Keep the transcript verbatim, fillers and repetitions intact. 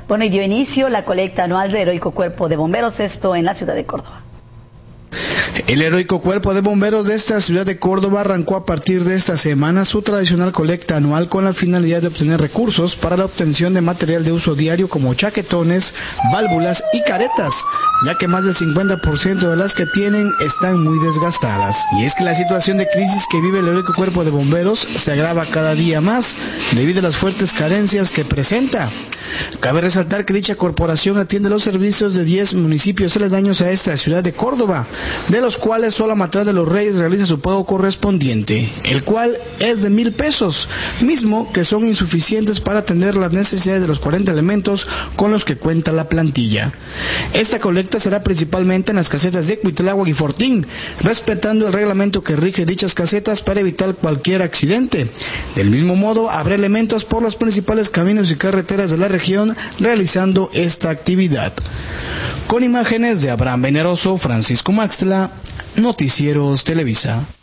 Bueno, y dio inicio la colecta anual de Heroico Cuerpo de Bomberos, esto en la ciudad de Córdoba. El Heroico Cuerpo de Bomberos de esta ciudad de Córdoba arrancó a partir de esta semana su tradicional colecta anual con la finalidad de obtener recursos para la obtención de material de uso diario como chaquetones, válvulas y caretas, ya que más del cincuenta por ciento de las que tienen están muy desgastadas. Y es que la situación de crisis que vive el Heroico Cuerpo de Bomberos se agrava cada día más debido a las fuertes carencias que presenta. Cabe resaltar que dicha corporación atiende los servicios de diez municipios aledaños a esta ciudad de Córdoba, de los cuales solo Matriz de los Reyes realiza su pago correspondiente, el cual es de mil pesos, mismo que son insuficientes para atender las necesidades de los cuarenta elementos con los que cuenta la plantilla. Esta colecta será principalmente en las casetas de Cuitláhuac y Fortín, respetando el reglamento que rige dichas casetas para evitar cualquier accidente. Del mismo modo, habrá elementos por los principales caminos y carreteras de la región realizando esta actividad. Con imágenes de Abraham Veneroso, Francisco Maxtla, Noticieros Televisa.